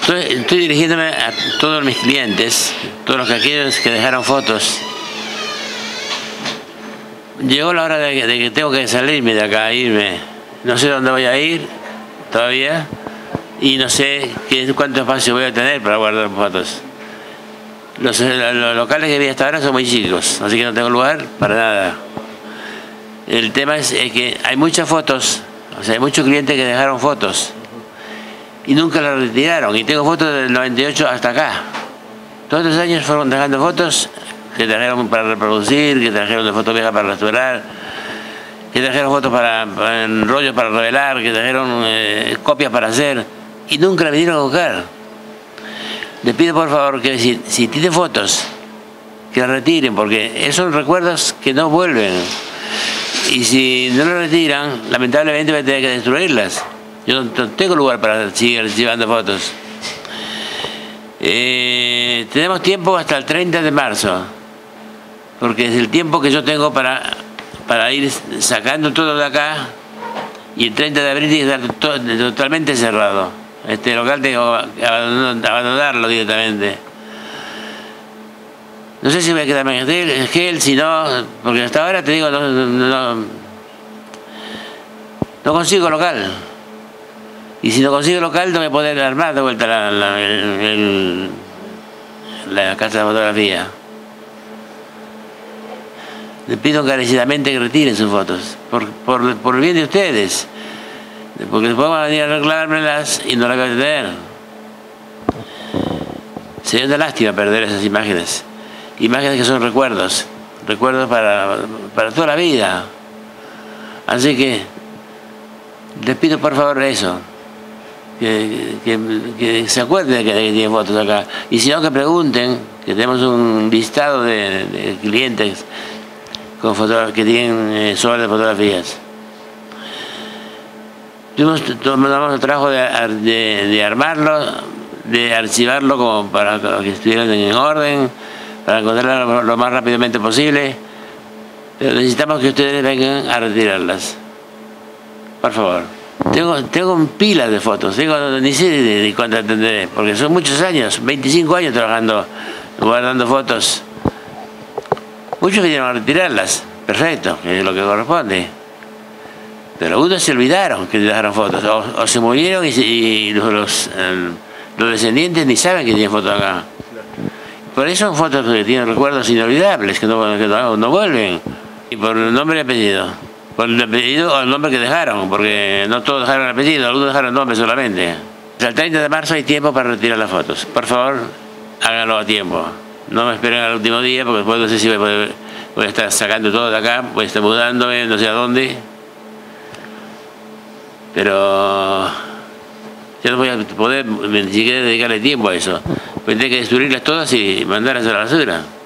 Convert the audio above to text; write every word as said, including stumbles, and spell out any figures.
Estoy, estoy dirigiéndome a todos mis clientes, todos los aquellos que dejaron fotos. Llegó la hora de que, de que tengo que salirme de acá, irme. No sé dónde voy a ir todavía y no sé qué, cuánto espacio voy a tener para guardar fotos. Los, los locales que vi hasta ahora son muy chicos, así que no tengo lugar para nada. El tema es, es que hay muchas fotos, o sea, hay muchos clientes que dejaron fotos y nunca las retiraron, y tengo fotos del noventa y ocho hasta acá. Todos los años fueron dejando fotos que trajeron para reproducir, que trajeron de fotos viejas para restaurar, que trajeron fotos para, para en rollos para revelar, que trajeron eh, copias para hacer, y nunca las vinieron a buscar. Les pido por favor que si, si tienen fotos, que las retiren, porque esos son recuerdos que no vuelven. Y si no las retiran, lamentablemente voy a tener que destruirlas. Yo no tengo lugar para seguir archivando fotos. Eh, tenemos tiempo hasta el treinta de marzo, porque es el tiempo que yo tengo para, para ir sacando todo de acá, y el treinta de abril tiene que estar to totalmente cerrado. Este local tengo que abandonarlo directamente. No sé si voy a quedarme en el gel, si no, porque hasta ahora te digo, no, no, no consigo local. Y si no consigo local, no voy a poder armar de vuelta la, la, el, el, la casa de fotografía. Les pido encarecidamente que retiren sus fotos, por, por, por el bien de ustedes, porque después van a venir a reclamármelas y no las voy a tener. Sería una lástima perder esas imágenes. Imágenes que son recuerdos, recuerdos para, para toda la vida. Así que les pido por favor eso, que, que, que se acuerden de que, de que tienen fotos acá. Y si no, que pregunten, que tenemos un listado de, de clientes con que tienen eh, sobre de fotografías. Tuvimos, tomamos el trabajo de, de, de armarlo, de archivarlo como para que estuvieran en orden, para encontrarlas lo, lo más rápidamente posible, pero necesitamos que ustedes vengan a retirarlas, por favor. Tengo, tengo pilas de fotos, tengo, ni sé de, de cuántas tendré, porque son muchos años, veinticinco años trabajando, guardando fotos. Muchos vinieron a retirarlas, perfecto, que es lo que corresponde, pero unos se olvidaron que dejaron fotos, o, o se murieron y, y los, los, el, los descendientes ni saben que tienen fotos acá. Por eso son fotos que tienen recuerdos inolvidables, que no, que no, no vuelven. Y por el nombre y apellido. Por el apellido o el nombre que dejaron, porque no todos dejaron el apellido, algunos dejaron el nombre solamente. Hasta el treinta de marzo hay tiempo para retirar las fotos. Por favor, háganlo a tiempo. No me esperen al último día, porque después no sé si voy a, poder, voy a estar sacando todo de acá, voy a estar mudándome, no sé a dónde. Pero yo no voy a poder ni siquiera dedicarle tiempo a eso. Voy a tener que destruirlas todas y mandarlas a la basura.